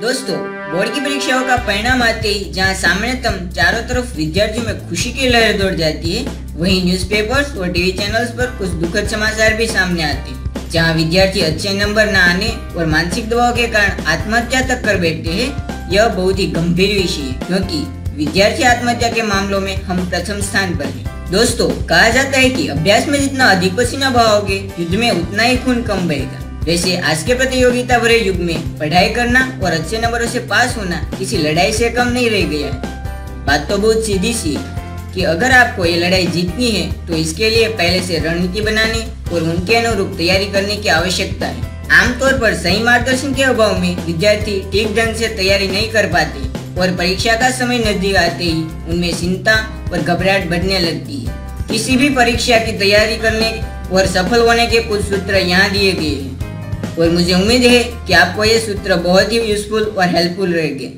दोस्तों, बोर्ड की परीक्षाओं का परिणाम आते ही जहां सामान्यतः चारों तरफ विद्यार्थियों में खुशी की लहर दौड़ जाती है, वहीं न्यूज़पेपर्स और टीवी चैनल्स पर कुछ दुखद समाचार भी सामने आते हैं, जहां विद्यार्थी अच्छे नंबर न आने और मानसिक दबाव के कारण आत्महत्या तक कर बैठते हैं। यह बहुत ही गंभीर विषय है, क्योंकि विद्यार्थी आत्महत्या के मामलों में हम प्रथम स्थान पर हैं। दोस्तों, कहा जाता है कि अभ्यास में जितना अधिक पसीना बहाओगे, युद्ध में उतना ही खून कम बहेगा। वैसे आज के प्रतियोगिता भरे युग में पढ़ाई करना और अच्छे नंबरों से पास होना किसी लड़ाई से कम नहीं रह गया है। बात तो बहुत सीधी सी है कि अगर आपको ये लड़ाई जीतनी है तो इसके लिए पहले से रणनीति बनाने और उनके अनुरूप तैयारी करने की आवश्यकता है। आमतौर पर सही मार्गदर्शन के अभाव में विद्यार्थी ठीक ढंग से तैयारी नहीं कर पाते और परीक्षा का समय नजदीक आते ही उनमें चिंता और घबराहट बढ़ने लगती है। किसी भी परीक्षा की तैयारी करने और सफल होने के कुछ सूत्र यहाँ दिए गए हैं और मुझे उम्मीद है कि आपको ये सूत्र बहुत ही यूजफुल और हेल्पफुल रहेंगे।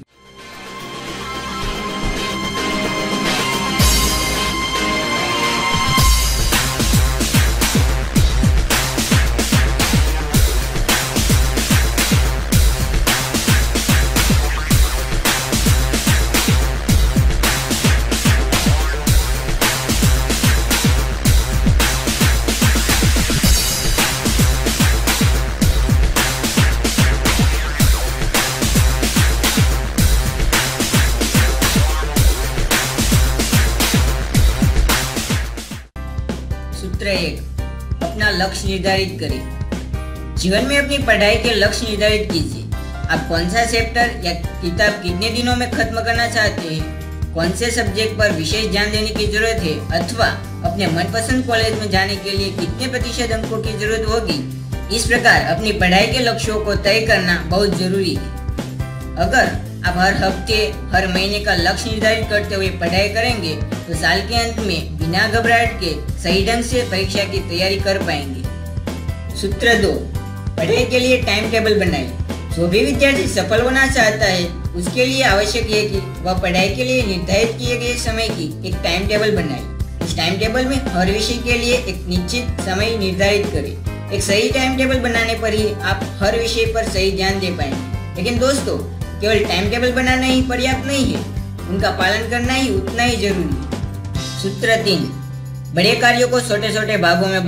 सूत्र 1, अपना लक्ष्य निर्धारित करें। जीवन में अपनी पढ़ाई के लक्ष्य निर्धारित कीजिए। आप कौन सा चैप्टर या किताब कितने दिनों में खत्म करना चाहते हैं, कौन से सब्जेक्ट पर विशेष ध्यान देने की जरूरत है, अथवा अपने मनपसंद कॉलेज में जाने के लिए कितने प्रतिशत अंकों की जरूरत होगी। इस प्रकार अपनी पढ़ाई के लक्ष्यों को तय करना बहुत जरूरी है। अगर आप हर हफ्ते हर महीने का लक्ष्य निर्धारित करते हुए पढ़ाई करेंगे तो साल के अंत में बिना घबराहट के सही ढंग से परीक्षा की तैयारी कर पाएंगे। सूत्र 2, पढ़ाई के लिए टाइम टेबल बनाइए। जो भी विद्यार्थी सफल होना चाहता है उसके लिए आवश्यक है कि वह पढ़ाई के लिए निर्धारित किए गए समय की एक टाइम टेबल बनाए। इस टाइम टेबल में हर विषय के लिए एक निश्चित समय निर्धारित करें। एक सही टाइम टेबल बनाने पर ही आप हर विषय पर सही ध्यान दे पाएंगे। लेकिन दोस्तों, केवल टाइम टेबल बनाना ही पर्याप्त नहीं है, उनका पालन करना ही उतना ही जरूरी है। सूत्र 3, बड़े कार्यों को छोटे छोटे भागों में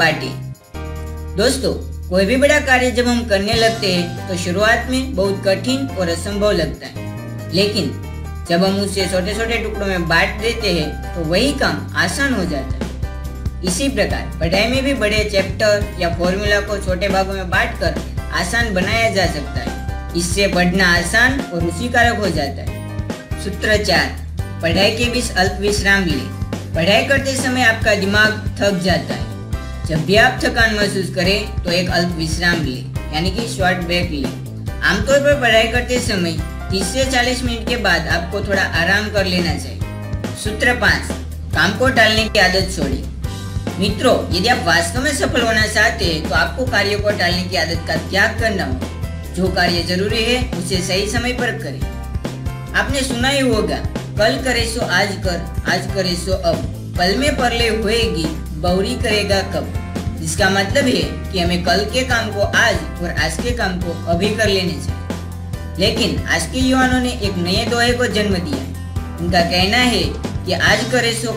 बांटें। दोस्तों, कोई भी बड़ा कार्य जब हम करने लगते हैं तो शुरुआत में बहुत कठिन और असंभव लगता है, लेकिन जब हम उसे छोटे छोटे टुकड़ों में बांट देते हैं तो वही काम आसान हो जाता है। इसी प्रकार पढ़ाई में भी बड़े चैप्टर या फॉर्मूला को छोटे भागों में बांटकर आसान बनाया जा सकता है। इससे पढ़ना आसान और रुचिकारक हो जाता है। सूत्र 4, पढ़ाई के बीच अल्प विश्राम लें। पढ़ाई करते समय आपका दिमाग थक जाता है। जब भी आप थकान महसूस करें तो एक अल्प विश्राम लें, यानी कि शॉर्ट ब्रेक लें। आमतौर पर पढ़ाई करते समय 30 से 40 मिनट के बाद आपको थोड़ा आराम कर लेना चाहिए। सूत्र 5, काम को टालने की आदत छोड़ें। मित्रों, यदि आप वास्तव में सफल होना चाहते हैं तो आपको कार्यों को टालने की आदत का त्याग करना होगा। जो कार्य जरूरी है उसे सही समय पर करें। आपने सुना ही होगा, कल करे सो आज कर, आज करे सो अब, पल में परले होएगी, बहुरी करेगा कब। जिसका मतलब है कि हमें कल के काम को आज और आज के काम को अभी कर लेने चाहिए। लेकिन आज के युवाओं ने एक नए दोहे को जन्म दिया है। उनका कहना है कि आज करे सो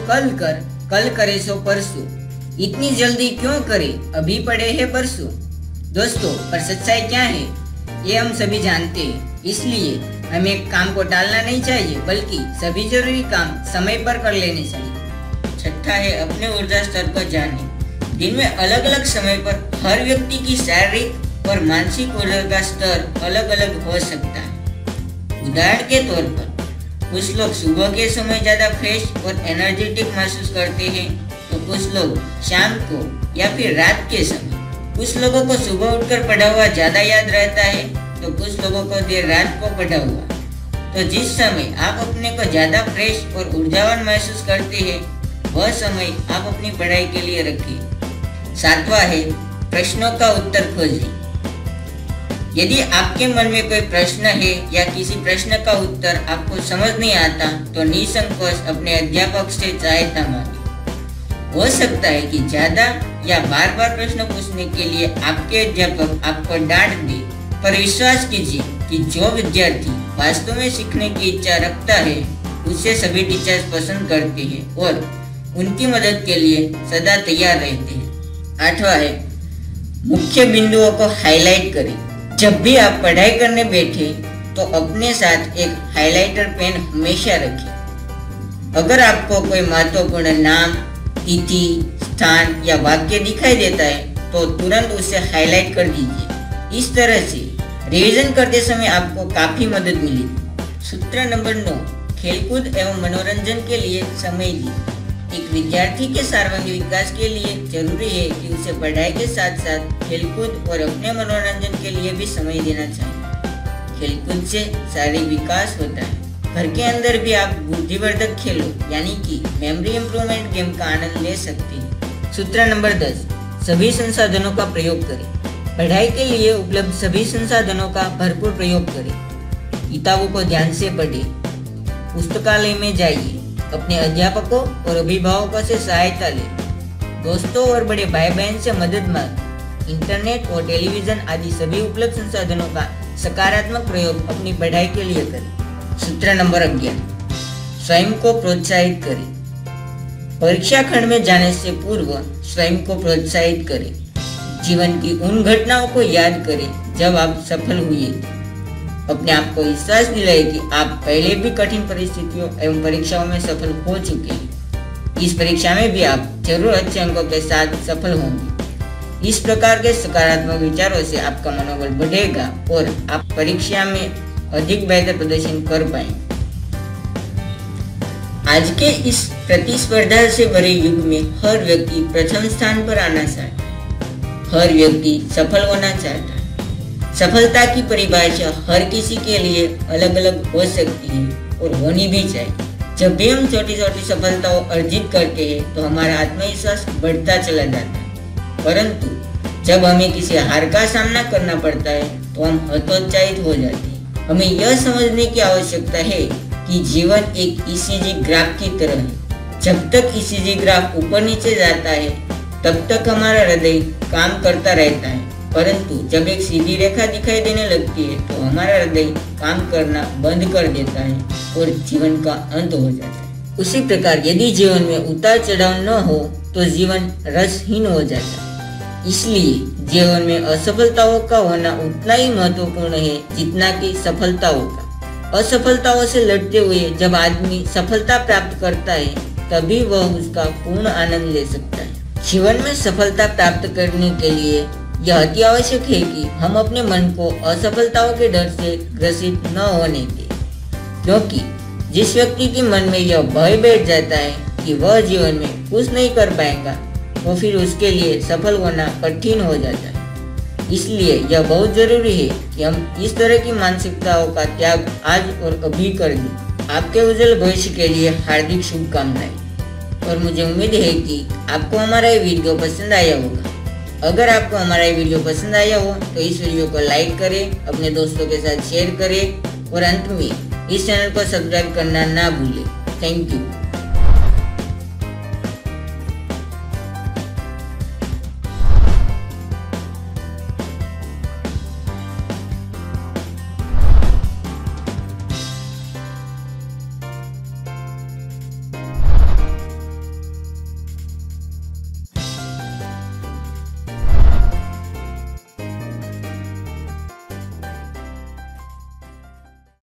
कल करे सो परसों। इतनी जल्दी क्यों करे, अभी पड़े है परसों। दोस्तों, पर सच्चाई क्या है ये हम सभी जानते हैं। इसलिए हमें काम को टालना नहीं चाहिए, बल्कि सभी जरूरी काम समय पर कर लेने चाहिए। छठा है, अपने ऊर्जा स्तर को जानें। दिन में अलग अलग समय पर हर व्यक्ति की शारीरिक और मानसिक ऊर्जा का स्तर अलग अलग हो सकता है। उदाहरण के तौर पर कुछ लोग सुबह के समय ज्यादा फ्रेश और एनर्जेटिक महसूस करते हैं, तो कुछ लोग शाम को या फिर रात के समय। कुछ लोगों को सुबह उठकर पढ़ा हुआ ज्यादा याद रहता है, तो कुछ लोगों को देर रात को पढ़ा हुआ। तो जिस समय आप अपने को ज्यादा फ्रेश और ऊर्जावान महसूस करते हैं, वह समय आप अपनी पढ़ाई के लिए रखिए। 7वां है, प्रश्नों का उत्तर खोजें। यदि आपके मन में कोई प्रश्न है या किसी प्रश्न का उत्तर आपको समझ नहीं आता, तो निसंकोच अपने अध्यापक से सहायता मांगे। हो सकता है कि ज्यादा या बार बार प्रश्न पूछने के लिए आपके अध्यापक आपको डांट दे, पर विश्वास कीजिए, कि जो विद्यार्थी वास्तव में सीखने की इच्छा रखता है उसे सभी टीचर्स पसंद करते हैं और उनकी मदद के लिए सदा तैयार रहते हैं। 8वां है मुख्य बिंदुओं को हाईलाइट करें। जब भी आप पढ़ाई करने बैठे तो अपने साथ एक हाइलाइटर पेन हमेशा रखें। अगर आपको कोई महत्वपूर्ण नाम, तिथि, स्थान या वाक्य दिखाई देता है तो तुरंत उसे हाईलाइट कर दीजिए। इस तरह से रिवीजन करते समय आपको काफी मदद मिलेगी। सूत्र नंबर 9, खेलकूद एवं मनोरंजन के लिए समय दें। एक विद्यार्थी के सर्वांगीण विकास के लिए जरूरी है कि उसे पढ़ाई के साथ साथ खेलकूद और अपने मनोरंजन के लिए भी समय देना चाहिए। खेलकूद से शारीरिक विकास होता है। घर के अंदर भी आप बुद्धिवर्धक खेलों यानी कि मेमोरी इम्प्रूवमेंट गेम का आनंद ले सकते हैं। सूत्र नंबर 10, सभी संसाधनों का प्रयोग करें। पढ़ाई के लिए उपलब्ध सभी संसाधनों का भरपूर प्रयोग करें। किताबों को ध्यान से पढ़ें, पुस्तकालय में जाइए, अपने अध्यापकों और अभिभावकों से सहायता लें, दोस्तों और बड़े भाई बहन से मदद मांगें। इंटरनेट और टेलीविजन आदि सभी उपलब्ध संसाधनों का सकारात्मक प्रयोग अपनी पढ़ाई के लिए करें। सूत्र नंबर 11, स्वयं को प्रोत्साहित करें। परीक्षा खंड में जाने से पूर्व स्वयं को प्रोत्साहित करें। जीवन की उन घटनाओं को याद करें जब आप सफल हुए थे। अपने आप को विश्वास दिलाए कि आप पहले भी कठिन परिस्थितियों एवं परीक्षाओं में सफल हो चुके हैं। इस परीक्षा में भी आप जरूर अच्छे अंकों के साथ सफल होंगे। इस प्रकार के सकारात्मक विचारों से आपका मनोबल बढ़ेगा और आप परीक्षा में अधिक बेहतर प्रदर्शन कर पाएंगे। आज के इस प्रतिस्पर्धा से भरे युग में हर व्यक्ति प्रथम स्थान पर आना चाहता है। हर व्यक्ति सफल होना चाहता है। सफलता की परिभाषा हर किसी के लिए अलग अलग हो सकती है और होनी भी चाहिए। जब भी हम छोटी छोटी सफलताओं अर्जित करते हैं तो हमारा आत्मविश्वास बढ़ता चला जाता है, परंतु जब हमें किसी हार का सामना करना पड़ता है तो हम हतोत्साहित हो जाते हैं। हमें यह समझने की आवश्यकता है कि जीवन एक ईसीजी ग्राफ की तरह है। जब तक ईसीजी ग्राफ ऊपर नीचे जाता है तब तक हमारा हृदय काम करता रहता है, परंतु जब एक सीधी रेखा दिखाई देने लगती है तो हमारा हृदय काम करना बंद कर देता है और जीवन का अंत हो जाता है। उसी प्रकार यदि जीवन में उतार चढ़ाव न हो तो जीवन रसहीन हो जाता है। इसलिए जीवन में असफलताओं का होना उतना ही महत्वपूर्ण है जितना कि सफलताओं का। असफलताओं से लड़ते हुए जब आदमी सफलता प्राप्त करता है तभी वह उसका पूर्ण आनंद ले सकता है। जीवन में सफलता प्राप्त करने के लिए यह अति आवश्यक है कि हम अपने मन को असफलताओं के डर से ग्रसित न होने दें, क्योंकि जिस व्यक्ति के मन में यह भय बैठ जाता है कि वह जीवन में कुछ नहीं कर पाएगा तो फिर उसके लिए सफल होना कठिन हो जाता है। इसलिए यह बहुत जरूरी है कि हम इस तरह की मानसिकताओं का त्याग आज और अभी कर दें। आपके उज्जवल भविष्य के लिए हार्दिक शुभकामनाएं और मुझे उम्मीद है कि आपको हमारा ये वीडियो पसंद आया होगा। अगर आपको हमारा ये वीडियो पसंद आया हो तो इस वीडियो को लाइक करें, अपने दोस्तों के साथ शेयर करें और अंत में इस चैनल को सब्सक्राइब करना ना भूलें। Thank you.